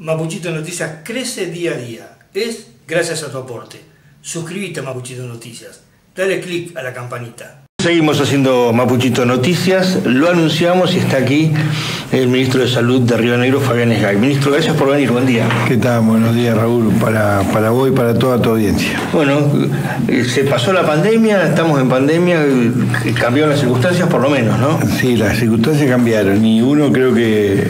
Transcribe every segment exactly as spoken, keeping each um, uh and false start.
Mapuchito Noticias crece día a día. Es gracias a tu aporte. Suscríbete a Mapuchito Noticias. Dale click a la campanita. Seguimos haciendo Mapuchito Noticias. Lo anunciamos y está aquí el ministro de Salud de Río Negro, Fabián Esgay. Ministro, gracias por venir. Buen día. ¿Qué tal? Buenos días, Raúl, para, para vos y para toda tu audiencia. Bueno, se pasó la pandemia, estamos en pandemia, cambiaron las circunstancias por lo menos, ¿no? Sí, las circunstancias cambiaron y uno creo que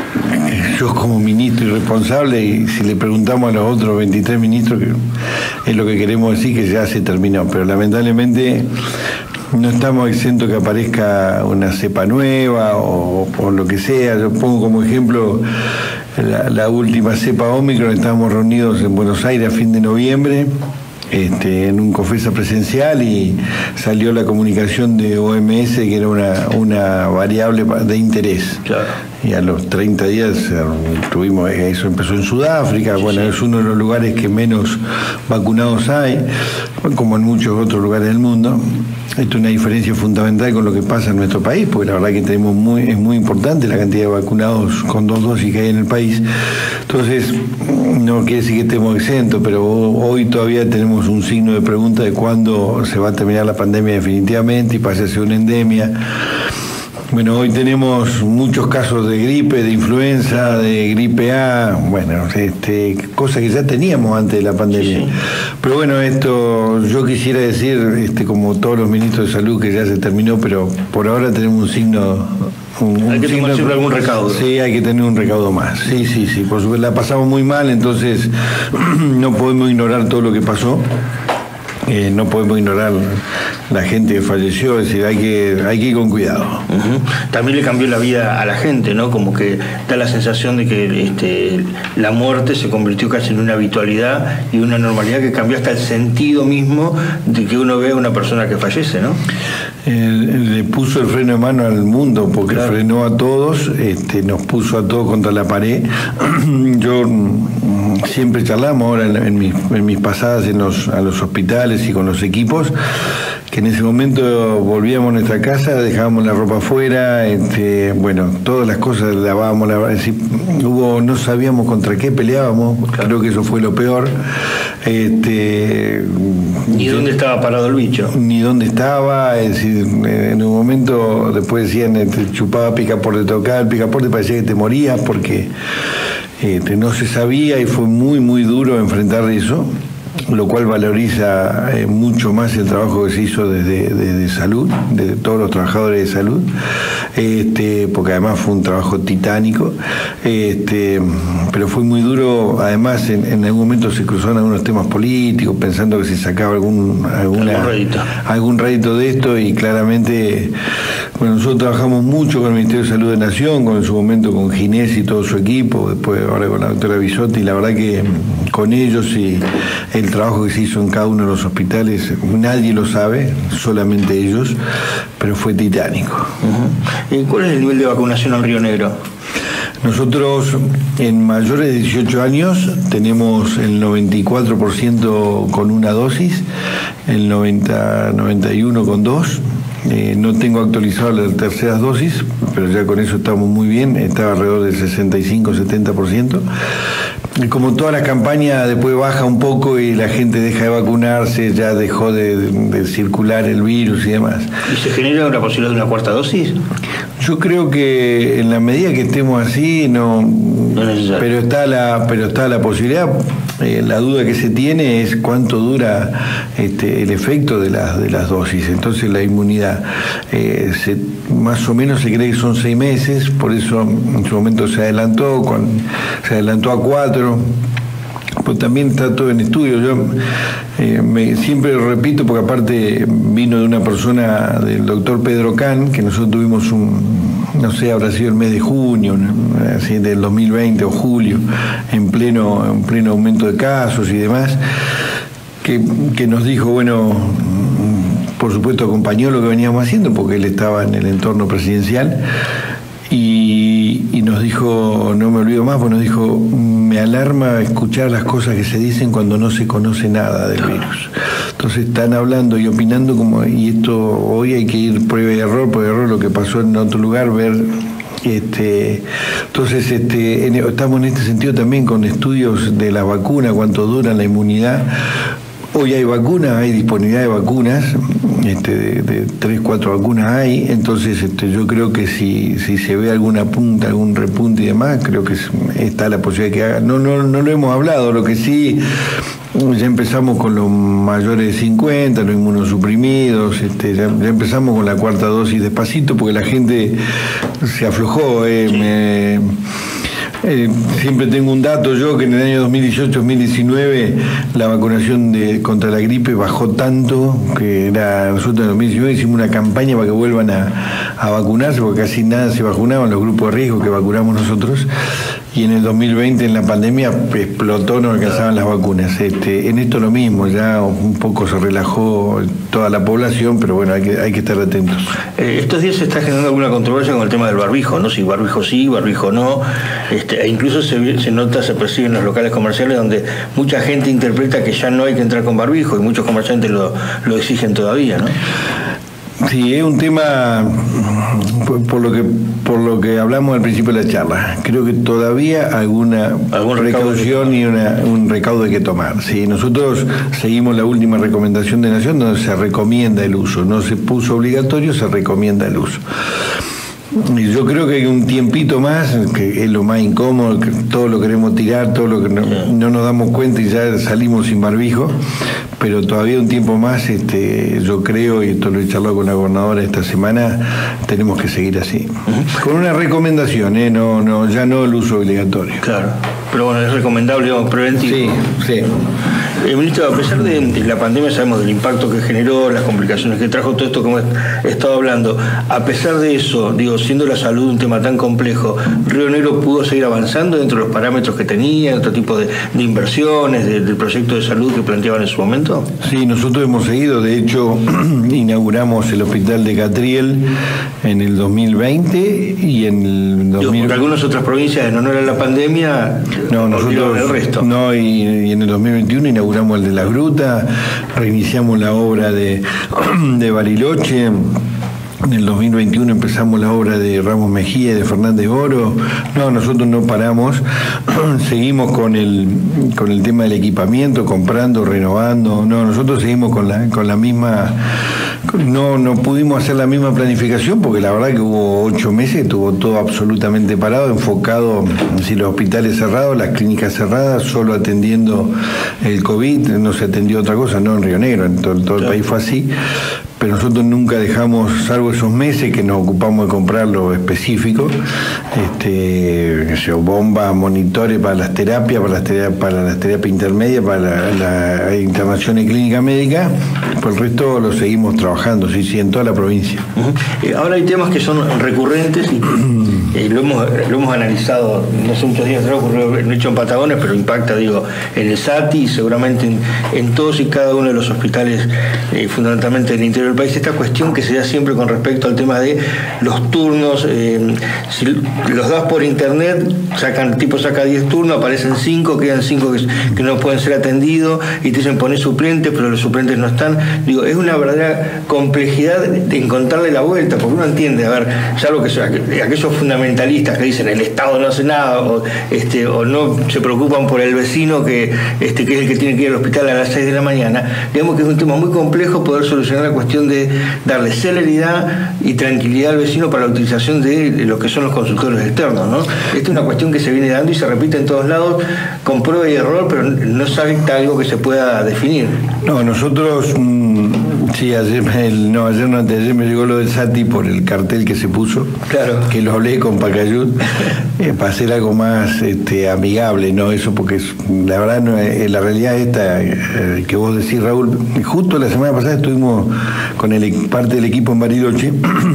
yo como ministro y responsable, y si le preguntamos a los otros veintitrés ministros, que es lo que queremos decir, que ya se terminó, pero lamentablemente no estamos exentos que aparezca una cepa nueva o, o lo que sea. Yo pongo como ejemplo la, la última cepa Omicron. Estábamos reunidos en Buenos Aires a fin de noviembre este, en un COFESA presencial y salió la comunicación de O M S que era una, una variable de interés. Claro. Y a los treinta días tuvimos, eso empezó en Sudáfrica, sí, bueno, sí. Es uno de los lugares que menos vacunados hay, como en muchos otros lugares del mundo. Esto es una diferencia fundamental con lo que pasa en nuestro país, porque la verdad que tenemos muy, es muy importante la cantidad de vacunados con dos dosis que hay en el país. Entonces, no quiere decir que estemos exentos, pero hoy todavía tenemos un signo de pregunta de cuándo se va a terminar la pandemia definitivamente y pase a ser una endemia. Bueno, hoy tenemos muchos casos de gripe, de influenza, de gripe A, bueno, este, cosas que ya teníamos antes de la pandemia. Sí, sí. Pero bueno, esto yo quisiera decir, este, como todos los ministros de salud, que ya se terminó, pero por ahora tenemos un signo... Un, hay que tomar siempre algún recaudo. Sí, hay que tener un recaudo más. Sí, sí, sí, por supuesto, la pasamos muy mal, entonces no podemos ignorar todo lo que pasó. Eh, no podemos ignorar la gente que falleció, es decir, hay que, hay que ir con cuidado. Uh-huh. También le cambió la vida a la gente, ¿no? Como que da la sensación de que este, la muerte se convirtió casi en una habitualidad y una normalidad que cambió hasta el sentido mismo de que uno ve a una persona que fallece, ¿no? Eh, le puso el freno de mano al mundo, porque claro. Frenó a todos, este, nos puso a todos contra la pared. Yo siempre charlamos ahora en, en, mis, en mis pasadas en los, a los hospitales y con los equipos, que en ese momento volvíamos a nuestra casa, dejábamos la ropa afuera, este, bueno, todas las cosas lavábamos, la, decir, hubo, no sabíamos contra qué peleábamos, claro. Creo que eso fue lo peor. Este, ni dónde estaba parado el bicho. Ni dónde estaba, es decir, en un momento después decían, este, chupaba picaporte, tocaba el picaporte, parecía que te morías porque este, no se sabía y fue muy, muy duro enfrentar eso, lo cual valoriza eh, mucho más el trabajo que se hizo desde, desde salud, de todos los trabajadores de salud, este, porque además fue un trabajo titánico, este, pero fue muy duro. Además en, en algún momento se cruzaron algunos temas políticos, pensando que se sacaba algún, alguna, algún, rédito. algún rédito de esto, y claramente, bueno, nosotros trabajamos mucho con el Ministerio de Salud de Nación, con en su momento con Ginés y todo su equipo, después ahora con la doctora Bisotti, y la verdad que con ellos y el trabajo que se hizo en cada uno de los hospitales, nadie lo sabe, solamente ellos, pero fue titánico. Uh-huh. ¿Y cuál es el nivel de vacunación en Río Negro? Nosotros en mayores de dieciocho años tenemos el noventa y cuatro por ciento con una dosis, el noventa, noventa y uno con dos. Eh, no tengo actualizado las terceras dosis, pero ya con eso estamos muy bien, está alrededor del sesenta y cinco a setenta por ciento. Como todas las campañas, después baja un poco y la gente deja de vacunarse, ya dejó de, de, de circular el virus y demás. ¿Y se genera una posibilidad de una cuarta dosis? Yo creo que en la medida que estemos así, no, no pero está la, pero está la posibilidad. Eh, la duda que se tiene es cuánto dura este, el efecto de las de las dosis. Entonces la inmunidad, eh, se, más o menos se cree que son seis meses, por eso en su momento se adelantó, con, se adelantó a cuatro. Pues también está todo en estudio. Yo eh, me, siempre lo repito, porque aparte vino de una persona, del doctor Pedro Can, que nosotros tuvimos un, no sé, habrá sido el mes de junio, así, del dos mil veinte o julio, en pleno, en pleno aumento de casos y demás, que, que nos dijo, bueno, por supuesto acompañó lo que veníamos haciendo, porque él estaba en el entorno presidencial, y, y nos dijo, no me olvido más, pues nos dijo, me alarma escuchar las cosas que se dicen cuando no se conoce nada del virus. Entonces están hablando y opinando como, y esto hoy hay que ir prueba y error, por error, lo que pasó en otro lugar, ver Este, entonces este, en, estamos en este sentido también con estudios de las vacunas, cuánto dura la inmunidad. Hoy hay vacunas, hay disponibilidad de vacunas, este, de, de tres, cuatro vacunas hay, entonces este, yo creo que si, si se ve alguna punta, algún repunte y demás, creo que es, está la posibilidad de que haga. No, no, no lo hemos hablado, lo que sí, ya empezamos con los mayores de cincuenta, los inmunosuprimidos, este, ya, ya empezamos con la cuarta dosis despacito, porque la gente se aflojó. Eh, me, Eh, siempre tengo un dato yo que en el año dos mil dieciocho dos mil diecinueve la vacunación de, contra la gripe bajó tanto que era, nosotros en dos mil diecinueve hicimos una campaña para que vuelvan a, a vacunarse, porque casi nada se vacunaban los grupos de riesgo que vacunamos nosotros, y en el dos mil veinte en la pandemia explotó, no alcanzaban las vacunas. Este, en esto lo mismo, ya un poco se relajó toda la población, pero bueno, hay que, hay que estar atentos. Eh, estos días se está generando alguna controversia con el tema del barbijo, ¿no? Si barbijo sí, barbijo no, este, e incluso se, se nota, se percibe en los locales comerciales donde mucha gente interpreta que ya no hay que entrar con barbijo y muchos comerciantes lo, lo exigen todavía, ¿no? Sí, es un tema por, por lo que por lo que hablamos al principio de la charla. Creo que todavía alguna precaución y una, un recaudo hay que tomar. Sí, nosotros seguimos la última recomendación de Nación donde se recomienda el uso. No se puso obligatorio, se recomienda el uso. Y yo creo que hay un tiempito más, que es lo más incómodo, que todo lo queremos tirar, todo lo que no, no nos damos cuenta y ya salimos sin barbijo, pero todavía un tiempo más, este, yo creo, y esto lo he charlado con la gobernadora esta semana, tenemos que seguir así. Uh-huh. Con una recomendación, ¿eh? no, no, ya no el uso obligatorio. Claro, pero bueno, es recomendable o preventivo. Sí, sí. Eh, ministro, a pesar de, de la pandemia, sabemos del impacto que generó, las complicaciones que trajo, todo esto como he, he estado hablando, a pesar de eso, digo, siendo la salud un tema tan complejo, ¿Río Negro pudo seguir avanzando dentro de los parámetros que tenía, otro tipo de, de inversiones, de, del proyecto de salud que planteaban en su momento? Sí, nosotros hemos seguido, de hecho, inauguramos el hospital de Catriel en el dos mil veinte y en el dos mil... Digo, porque algunas otras provincias, en honor a la pandemia, no, nosotros, el resto. No, y, y en el dos mil veintiuno inauguramos el de la Gruta, reiniciamos la obra de, de Bariloche. En el dos mil veintiuno empezamos la obra de Ramos Mejía y de Fernández Oro. No, nosotros no paramos, seguimos con el con el tema del equipamiento, comprando, renovando. No, nosotros seguimos con la con la misma. No, no pudimos hacer la misma planificación porque la verdad que hubo ocho meses, estuvo todo absolutamente parado, enfocado, si los hospitales cerrados, las clínicas cerradas, solo atendiendo el COVID, no se atendió otra cosa, no en Río Negro, en todo, todo el país fue así. Pero nosotros nunca dejamos, salvo esos meses que nos ocupamos de comprar lo específico, este, bombas, monitores para las terapias, para las terapias, para las terapias intermedias, para la, la internación en clínica médica, por el resto lo seguimos trabajando, sí, sí, en toda la provincia. Uh-huh. Eh, ahora hay temas que son recurrentes y que eh, lo, hemos, lo hemos analizado, no sé, muchos días atrás ocurrió el hecho en Patagones, pero impacta, digo, en el S A T I y seguramente en, en todos y cada uno de los hospitales, eh, fundamentalmente del interior del país, esta cuestión que se da siempre con respecto al tema de los turnos. Eh, si los das por internet, sacan, el tipo saca diez turnos, aparecen cinco, quedan cinco que, que no pueden ser atendidos y te dicen poner suplentes, pero los suplentes no están. Digo, es una verdadera complejidad de encontrarle la vuelta, porque uno entiende, a ver, ya lo que sea, aquellos fundamentalistas que dicen el Estado no hace nada, o, este, o no se preocupan por el vecino que, este, que es el que tiene que ir al hospital a las seis de la mañana, digamos que es un tema muy complejo poder solucionar la cuestión de darle celeridad y tranquilidad al vecino para la utilización de lo que son los consultorios externos, ¿no? Esta es una cuestión que se viene dando y se repite en todos lados con prueba y error, pero no sabe algo que se pueda definir. No, nosotros, mmm, sí, ayer, el, no, ayer no, antes de ayer me llegó lo del S A T I por el cartel que se puso, claro, que lo hablé con Pacayud, eh, para hacer algo más este, amigable, ¿no? Eso porque es, la verdad, no, eh, la realidad esta eh, que vos decís, Raúl, justo la semana pasada estuvimos con el, parte del equipo en Bariloche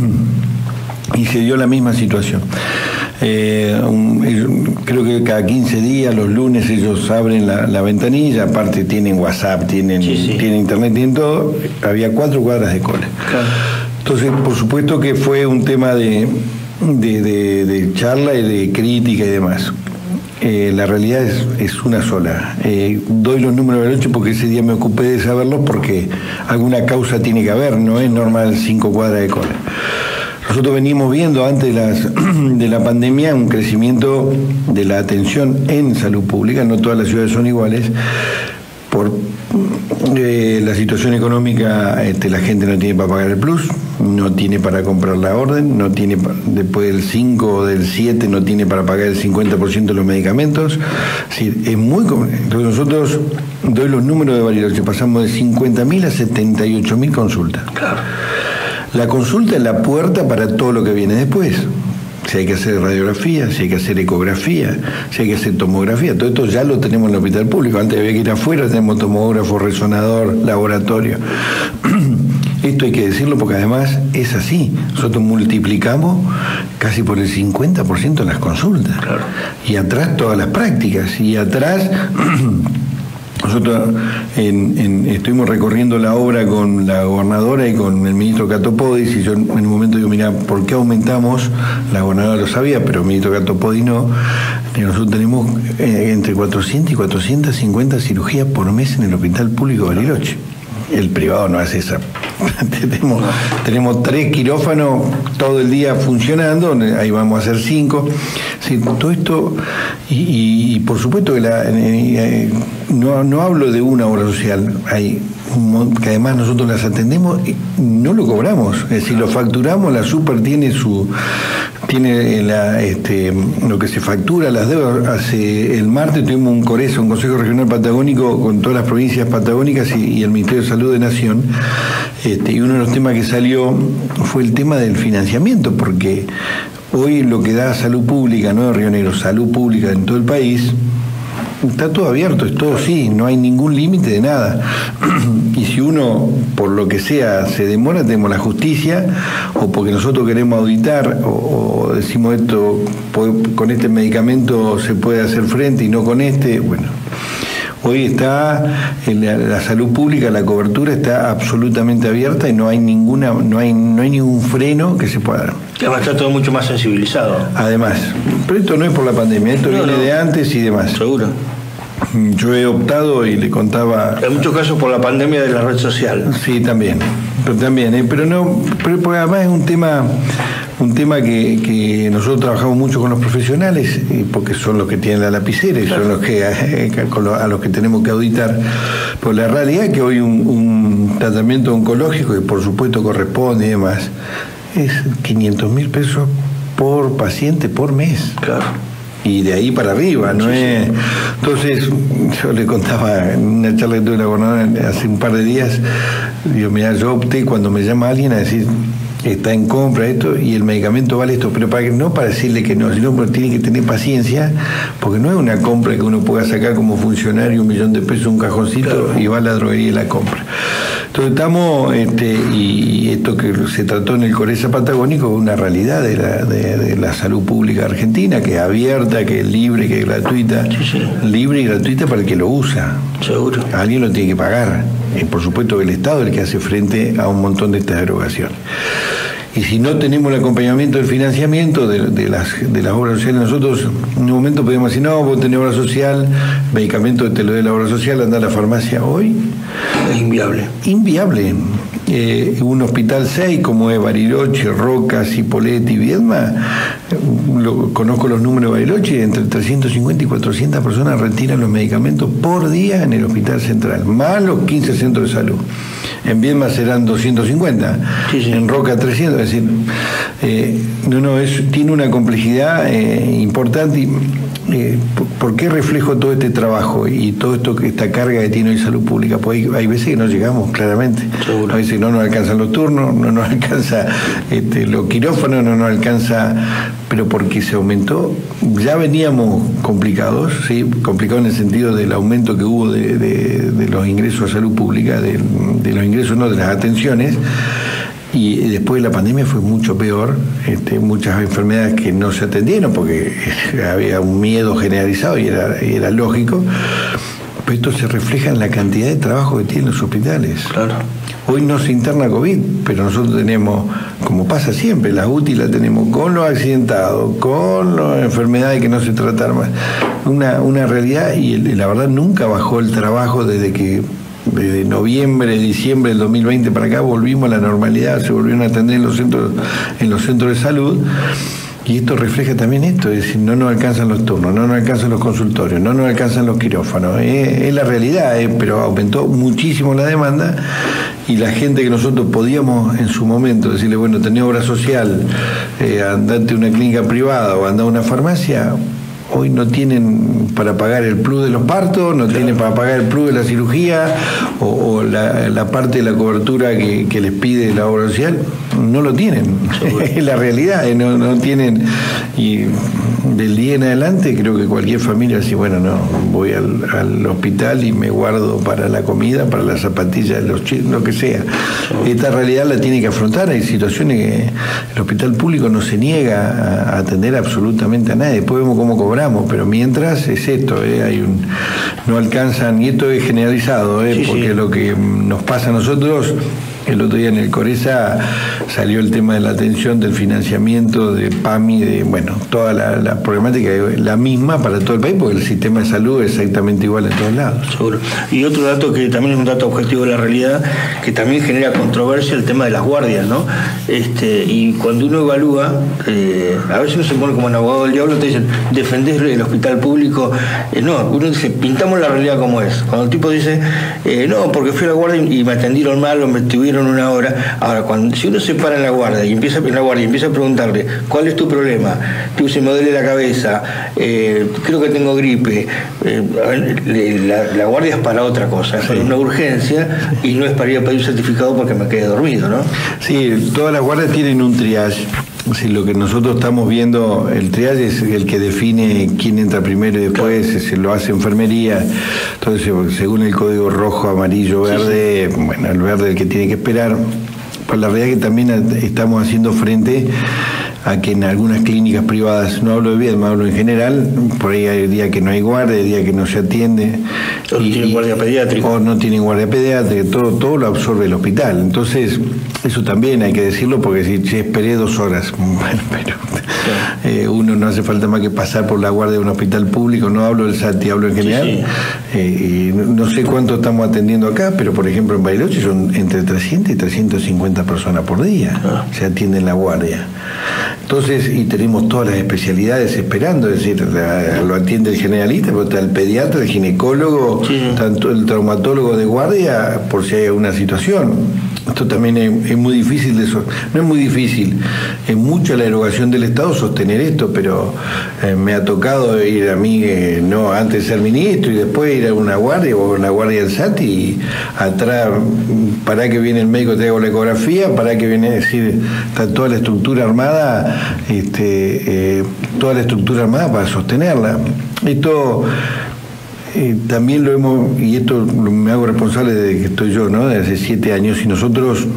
y se dio la misma situación. Eh, un, creo que cada quince días, los lunes, ellos abren la, la ventanilla, aparte tienen WhatsApp, tienen, sí, sí. tienen internet, tienen todo. Había cuatro cuadras de cola. Claro. Entonces, por supuesto que fue un tema de, de, de, de charla y de crítica y demás. Eh, la realidad es, es una sola. Eh, doy los números de Bariloche porque ese día me ocupé de saberlos, porque alguna causa tiene que haber, no es normal cinco cuadras de cola. Nosotros venimos viendo antes de, las, de la pandemia un crecimiento de la atención en salud pública. No todas las ciudades son iguales. Por eh, la situación económica, este, la gente no tiene para pagar el plus, no tiene para comprar la orden, no tiene después del cinco o del siete no tiene para pagar el cincuenta por ciento de los medicamentos. Es decir, es muy... Entonces nosotros, doy los números de Bariloche, pasamos de cincuenta mil a setenta y ocho mil consultas. Claro. La consulta es la puerta para todo lo que viene después. Si hay que hacer radiografía, si hay que hacer ecografía, si hay que hacer tomografía, todo esto ya lo tenemos en el hospital público. Antes había que ir afuera, tenemos tomógrafo, resonador, laboratorio. Esto hay que decirlo porque además es así. Nosotros multiplicamos casi por el cincuenta por ciento las consultas. Claro. Y atrás todas las prácticas. Y atrás... Nosotros en, en, estuvimos recorriendo la obra con la gobernadora y con el ministro Catopodis, y yo en un momento digo, mira, ¿por qué aumentamos? La gobernadora lo sabía, pero el ministro Catopodis no. Nosotros tenemos eh, entre cuatrocientas y cuatrocientas cincuenta cirugías por mes en el Hospital Público de Bariloche. El privado no hace esa. tenemos, tenemos tres quirófanos todo el día funcionando, ahí vamos a hacer cinco. Sí, todo esto, y, y, y por supuesto que la, eh, no, no hablo de una obra social, hay que además nosotros las atendemos y no lo cobramos, es decir, lo facturamos, la super tiene su tiene la, este, lo que se factura, las deudas. Hace el martes tuvimos un CORESA, un Consejo Regional Patagónico con todas las provincias patagónicas y, y el Ministerio de Salud de Nación, este, y uno de los temas que salió fue el tema del financiamiento, porque hoy lo que da salud pública, no de Río Negro, salud pública en todo el país, está todo abierto, es todo sí, no hay ningún límite de nada. Y si uno, por lo que sea, se demora, tenemos la justicia, o porque nosotros queremos auditar, o, o decimos esto, con este medicamento se puede hacer frente y no con este, bueno. Hoy está en la, la salud pública, la cobertura está absolutamente abierta y no hay ninguna, no hay, no hay ningún freno que se pueda dar. Además está todo mucho más sensibilizado. Además, pero esto no es por la pandemia, esto no, viene no. de antes y demás. Seguro. Yo he optado y le contaba. En muchos casos por la pandemia de la red social. Sí, también, pero también, ¿eh? pero no, pero porque además es un tema. Un tema que, que nosotros trabajamos mucho con los profesionales, porque son los que tienen la lapicera y son los que a los que tenemos que auditar. Por la realidad es que hoy un, un tratamiento oncológico, que por supuesto corresponde y demás, es quinientos mil pesos por paciente por mes. Claro. Y de ahí para arriba, ¿no? Sí, es? Sí. Entonces, yo le contaba en una charla que tuve la gobernadora hace un par de días, digo, mira, yo opté cuando me llama alguien a decir, está en compra esto y el medicamento vale esto, pero para, no para decirle que no, sino porque tiene que tener paciencia, porque no es una compra que uno pueda sacar como funcionario un millón de pesos, un cajoncito, claro, y va a la droguería y la compra. Entonces estamos, este, y esto que se trató en el CORESA Patagónico, es una realidad de la, de, de la salud pública argentina, que es abierta, que es libre, que es gratuita, sí, sí. libre y gratuita para el que lo usa. Seguro. Alguien lo tiene que pagar. Y por supuesto que el Estado es el que hace frente a un montón de estas erogaciones. Y si no tenemos el acompañamiento del financiamiento de, de, las, de las obras sociales, nosotros en un momento podemos decir, no, vos tenés obra social, medicamento te lo dé la obra social, anda a la farmacia. Hoy es inviable. Inviable. Eh, un hospital seis como es Bariloche, Roca, Cipolletti y Viedma, lo, conozco los números de Bariloche, entre trescientas cincuenta y cuatrocientas personas retiran los medicamentos por día en el hospital central, más los quince centros de salud. En Viedma serán doscientos cincuenta, sí, sí. En Roca trescientos, es decir, eh, no, no, es, tiene una complejidad eh, importante. Y, eh, ¿por qué reflejo todo este trabajo y todo esto, esta carga que tiene hoy salud pública? Pues hay, hay veces que no llegamos, claramente. Seguro. A veces no nos alcanzan los turnos, no nos alcanza este, los quirófanos, no nos alcanza, pero porque se aumentó, ya veníamos complicados, ¿sí? Complicados en el sentido del aumento que hubo de, de, de los ingresos a salud pública, de, de los ingresos, no, de las atenciones. Y después de la pandemia fue mucho peor, este, muchas enfermedades que no se atendieron porque había un miedo generalizado y era, y era lógico, pero esto se refleja en la cantidad de trabajo que tienen los hospitales. Claro. Hoy no se interna COVID, pero nosotros tenemos, como pasa siempre, las U T I las tenemos con los accidentados, con las enfermedades que no se trataron más. Una, una realidad, y la verdad nunca bajó el trabajo desde que desde noviembre, diciembre del dos mil veinte para acá volvimos a la normalidad, se volvieron a atender en los centros, en los centros de salud. Y esto refleja también esto, es decir, no nos alcanzan los turnos, no nos alcanzan los consultorios, no nos alcanzan los quirófanos. Es, es la realidad, eh, pero aumentó muchísimo la demanda y la gente que nosotros podíamos en su momento decirle, bueno, tenés obra social, eh, andate a una clínica privada o andá a una farmacia, hoy no tienen para pagar el plus de los partos, no claro. tienen para pagar el plus de la cirugía o, o la, la parte de la cobertura que, que les pide la obra social, no lo tienen. Es la realidad, no, no tienen. Y del día en adelante creo que cualquier familia dice, bueno, no, voy al, al hospital y me guardo para la comida, para las zapatillas de los chicos, lo que sea. Esta realidad la tiene que afrontar. Hay situaciones que el hospital público no se niega a atender absolutamente a nadie. Después vemos cómo cobramos, pero mientras es esto, ¿eh? Hay un, no alcanzan, y esto es generalizado, ¿eh? Sí, porque sí. Lo que nos pasa a nosotros, el otro día en el Coresa salió el tema de la atención, del financiamiento, de PAMI, de, bueno, toda la, la problemática es la misma para todo el país, porque el sistema de salud es exactamente igual en todos lados. Seguro. Y otro dato que también es un dato objetivo de la realidad, que también genera controversia, el tema de las guardias, ¿no? Este, y cuando uno evalúa, eh, a veces uno se pone como un abogado del diablo, te dicen, defendés el hospital público. Eh, no, uno dice, pintamos la realidad como es. Cuando el tipo dice, eh, no, porque fui a la guardia y me atendieron mal o me tuvieron una hora. Ahora, cuando si uno se para en la guardia y empieza en la guardia y empieza a preguntarle ¿cuál es tu problema? Tú se me duele la cabeza, eh, creo que tengo gripe, eh, la, la guardia es para otra cosa, es para una urgencia y no es para ir a pedir un certificado porque me quedé dormido, ¿no? Sí, todas las guardias tienen un triage. Sí, lo que nosotros estamos viendo, el triage es el que define quién entra primero y después, claro. Se lo hace enfermería. Entonces, según el código rojo, amarillo, verde, sí, sí. Bueno, el verde es el que tiene que esperar. Pues la realidad es que también estamos haciendo frente a que en algunas clínicas privadas, no hablo de Viedma, hablo en general, por ahí hay días que no hay guardia, hay días que no se atiende. O no tienen guardia pediátrica. O no tienen guardia pediátrica, todo, todo lo absorbe el hospital. Entonces, eso también hay que decirlo, porque si, si esperé dos horas, bueno, pero eh, uno no hace falta más que pasar por la guardia de un hospital público, no hablo del SATI, hablo en general. Sí, sí. Eh, y no sé cuánto estamos atendiendo acá, pero por ejemplo en Bariloche son entre trescientas y trescientas cincuenta personas por día, ah. se atiende en la guardia. Entonces, y tenemos todas las especialidades esperando, es decir, la, lo atiende el generalista, pero está el pediatra, el ginecólogo, sí. tanto el traumatólogo de guardia, por si hay alguna situación. Esto también es, es muy difícil de so no es muy difícil, es mucha la erogación del Estado sostener esto, pero eh, me ha tocado ir a mí, eh, no, antes de ser ministro y después ir a una guardia o a una guardia del SATI y atrás, para que viene el médico, te hago la ecografía, para que viene, es decir, está toda la estructura armada, este, eh, toda la estructura armada para sostenerla. Esto Eh, también lo hemos, y esto me hago responsable desde que estoy yo, ¿no? Desde hace siete años, y nosotros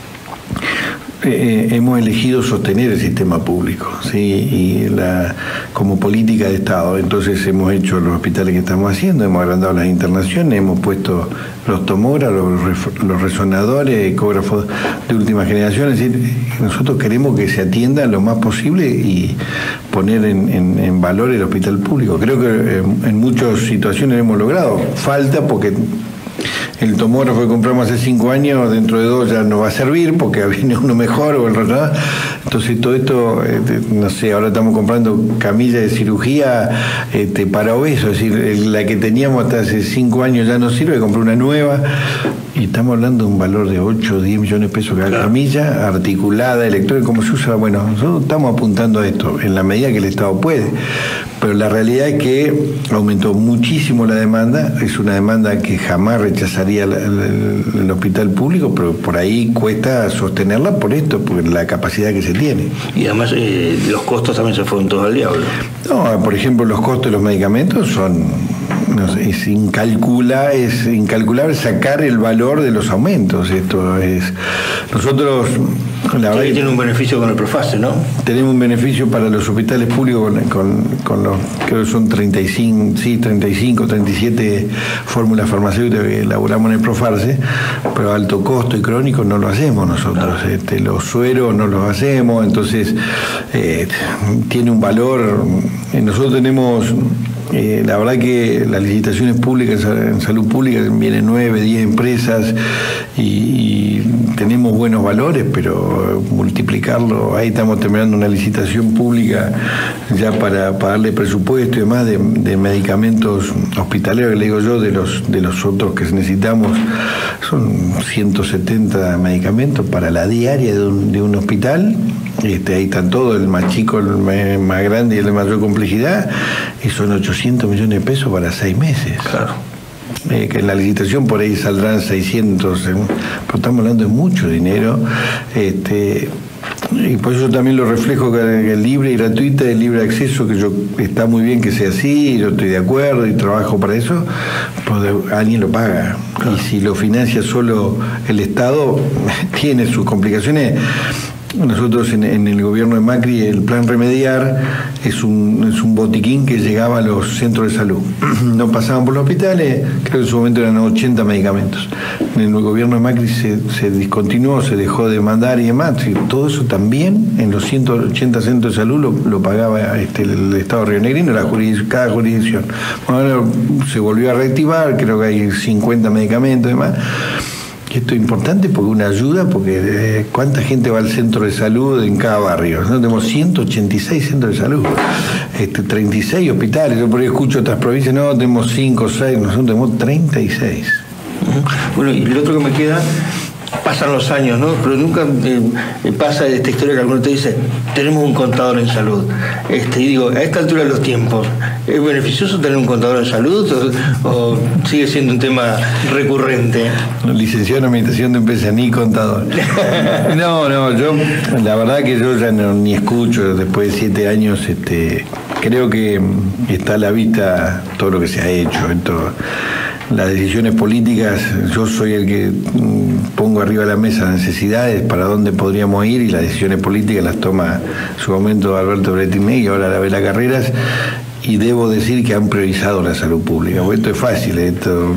eh, hemos elegido sostener el sistema público, ¿sí? Y la, como política de Estado. Entonces hemos hecho los hospitales que estamos haciendo, hemos agrandado las internaciones, hemos puesto los tomógrafos, los, los resonadores, ecógrafos de última generación. Es decir, nosotros queremos que se atienda lo más posible y poner en, en, en valor el hospital público. Creo que en, en muchas situaciones hemos logrado. Falta porque el tomógrafo que compramos hace cinco años, dentro de dos ya no va a servir porque viene uno mejor o el otro. Entonces todo esto, eh, no sé, ahora estamos comprando camillas de cirugía este, para obesos, es decir, la que teníamos hasta hace cinco años ya no sirve, compré una nueva. Y estamos hablando de un valor de ocho o diez millones de pesos cada claro. camilla, articulada, electrónica, como se usa. Bueno, nosotros estamos apuntando a esto, en la medida que el Estado puede. Pero la realidad es que aumentó muchísimo la demanda, es una demanda que jamás rechazaría el, el, el hospital público, pero por ahí cuesta sostenerla por esto, por la capacidad que se tiene. Y además eh, los costos también se fueron todos al diablo. No, por ejemplo, los costos de los medicamentos son... No sé, es, incalcula, es incalculable sacar el valor de los aumentos. Esto es. Nosotros. La verdad que tiene un beneficio con el Profase, ¿no? Tenemos un beneficio para los hospitales públicos con, con, con los. Creo que son treinta y cinco, sí, treinta y cinco, treinta y siete fórmulas farmacéuticas que elaboramos en el Profase, pero a alto costo y crónico no lo hacemos nosotros. Claro. Este, los sueros no los hacemos, entonces eh, tiene un valor. Nosotros tenemos eh, la verdad que las licitaciones públicas en salud pública vienen nueve, diez empresas y, y tenemos buenos valores, pero multiplicarlo, ahí estamos terminando una licitación pública ya para, para darle presupuesto y demás de, de medicamentos hospitalarios, que le digo yo, de los, de los otros que necesitamos, son ciento setenta medicamentos para la diaria de un, de un hospital. Este, ahí están todos, el más chico, el más grande y el de mayor complejidad, y son ochocientos millones de pesos para seis meses. Claro. Eh, que en la licitación por ahí saldrán seiscientos, eh, pero estamos hablando de mucho dinero. Este, y por eso también lo reflejo que es libre y gratuita, el libre acceso, que yo está muy bien que sea así, yo estoy de acuerdo y trabajo para eso, pero alguien lo paga. Claro. Y si lo financia solo el Estado, tiene sus complicaciones. Nosotros en, en el gobierno de Macri, el plan Remediar es un, es un botiquín que llegaba a los centros de salud. No pasaban por los hospitales, creo que en su momento eran ochenta medicamentos. En el gobierno de Macri se, se discontinuó, se dejó de mandar y demás. Y todo eso también en los ciento ochenta centros de salud lo, lo pagaba este, el Estado rionegrino, la jurisdic- cada jurisdicción. Bueno, se volvió a reactivar, creo que hay cincuenta medicamentos y demás. Esto es importante porque una ayuda, porque eh, ¿cuánta gente va al centro de salud en cada barrio? ¿No? Tenemos ciento ochenta y seis centros de salud, este, treinta y seis hospitales. Yo por ahí escucho otras provincias, no, tenemos cinco o seis, nosotros tenemos treinta y seis. Bueno, y lo otro que me queda, pasan los años, ¿no? Pero nunca eh, pasa esta historia que alguno te dice, tenemos un contador en salud. Este, y digo, a esta altura de los tiempos, ¿es beneficioso tener un contador en salud o, o sigue siendo un tema recurrente? Licenciado en Administración de Empresas, ni contador. No, no, yo, la verdad que yo ya no, ni escucho, después de siete años, este, creo que está a la vista todo lo que se ha hecho, esto, las decisiones políticas, yo soy el que pongo arriba de la mesa las necesidades, para dónde podríamos ir, y las decisiones políticas las toma en su momento Alberto Bretimé y ahora la Vela Carreras, y debo decir que han priorizado la salud pública. Porque esto es fácil, esto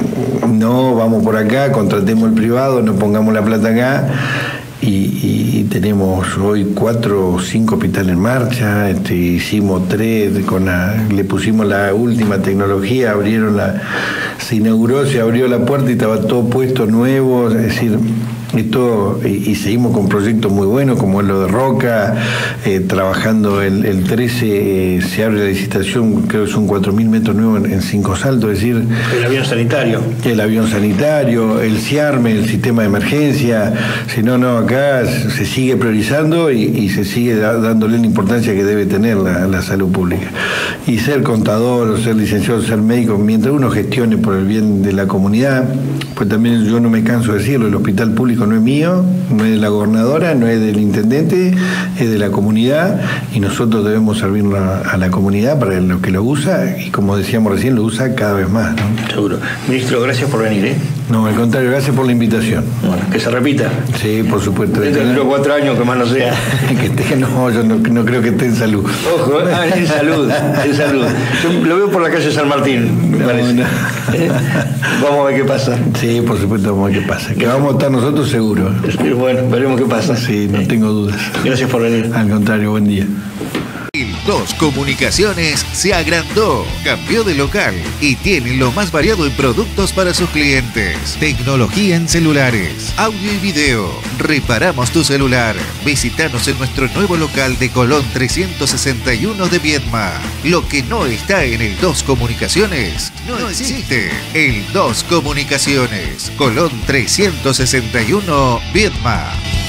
no, vamos por acá, contratemos el privado, no pongamos la plata acá. Y, y, y tenemos hoy cuatro o cinco hospitales en marcha, este, hicimos tres, con la, le pusimos la última tecnología, abrieron la, se inauguró, se abrió la puerta y estaba todo puesto nuevo, es decir, esto, y, y seguimos con proyectos muy buenos como es lo de Roca, eh, trabajando el, el trece, eh, se abre la licitación, creo que son cuatro mil metros nuevos en, en Cinco Saltos, es decir... El avión sanitario. El avión sanitario, el CIARME, el sistema de emergencia, si no, no, acá se sigue priorizando y, y se sigue da, dándole la importancia que debe tener la, la salud pública. Y ser contador, o ser licenciado, ser médico, mientras uno gestione por el bien de la comunidad, pues también yo no me canso de decirlo, el hospital público no es mío, no es de la gobernadora, no es del intendente, es de la comunidad, y nosotros debemos servir a la comunidad para lo que lo usa, y como decíamos recién, lo usa cada vez más, ¿no? Seguro. Ministro, gracias por venir, ¿eh? No, al contrario, gracias por la invitación. Bueno, que se repita. Sí, por supuesto. Dentro de los cuatro años, que más no sea. que esté, no, yo no, no creo que esté en salud. Ojo, ah, en salud, en salud. Yo lo veo por la calle San Martín, me no, parece. No. ¿Eh? Vamos a ver qué pasa. Sí, por supuesto, vamos a ver qué pasa. Que vamos a estar nosotros seguros. Bueno, veremos qué pasa. Sí, no tengo dudas. Gracias por venir. Al contrario, buen día. El dos Comunicaciones se agrandó, cambió de local y tiene lo más variado en productos para sus clientes. Tecnología en celulares, audio y video. Reparamos tu celular. Visítanos en nuestro nuevo local de Colón trescientos sesenta y uno de Viedma. Lo que no está en el dos Comunicaciones no existe. El dos Comunicaciones, Colón trescientos sesenta y uno, Viedma.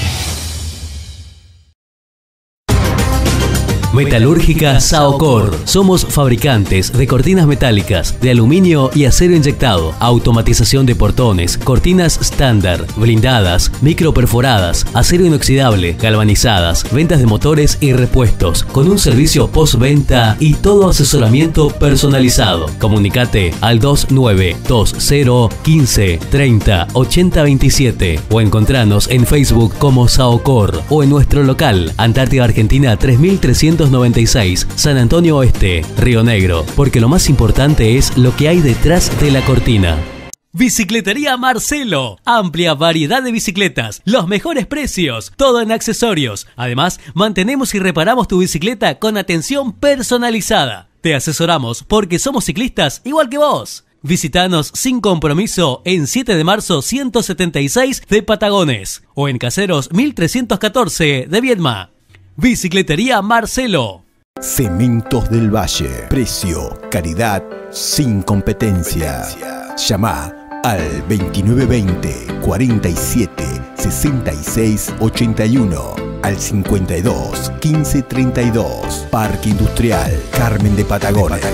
Metalúrgica Saocor. Somos fabricantes de cortinas metálicas, de aluminio y acero inyectado, automatización de portones, cortinas estándar, blindadas, microperforadas, acero inoxidable, galvanizadas, ventas de motores y repuestos, con un servicio postventa y todo asesoramiento personalizado. Comunicate al dos nueve dos cero uno cinco treinta ochenta veintisiete o encontranos en Facebook como Saocor o en nuestro local, Antártida Argentina tres mil trescientos noventa y seis, San Antonio Oeste, Río Negro, porque lo más importante es lo que hay detrás de la cortina. Bicicletería Marcelo. Amplia variedad de bicicletas, los mejores precios, todo en accesorios. Además, mantenemos y reparamos tu bicicleta con atención personalizada. Te asesoramos porque somos ciclistas igual que vos. Visítanos sin compromiso en siete de marzo ciento setenta y seis de Patagones o en Caseros mil trescientos catorce de Viedma. Bicicletería Marcelo. Cementos del Valle. Precio, calidad, sin competencia. Llama al veintinueve veinte, cuarenta y siete, sesenta y seis ochenta y uno, al cincuenta y dos, quince treinta y dos. Parque Industrial Carmen de Patagones.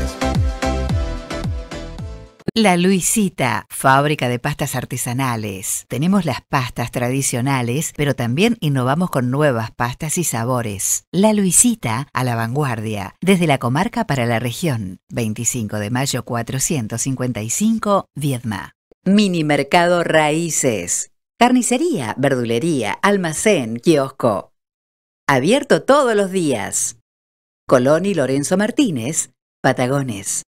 La Luisita, fábrica de pastas artesanales. Tenemos las pastas tradicionales, pero también innovamos con nuevas pastas y sabores. La Luisita, a la vanguardia, desde la comarca para la región. veinticinco de mayo cuatrocientos cincuenta y cinco, Viedma. Mini Mercado Raíces. Carnicería, verdulería, almacén, kiosco. Abierto todos los días. Colón y Lorenzo Martínez, Patagones.